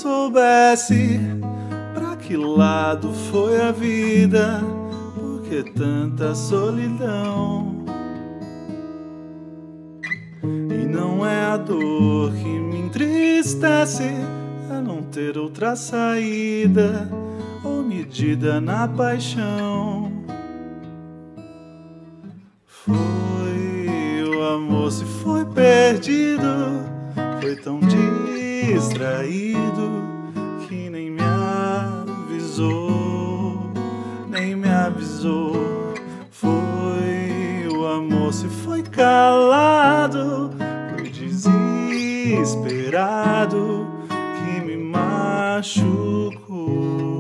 soubesse pra que lado foi a vida, por que tanta solidão? E não é a dor que me entristece, é não ter outra saída ou medida na paixão. Foi o amor, se foi perdido, foi tão distraído que nem me avisou, nem me avisou. Foi o amor, se foi calado, foi desesperado que me machucou.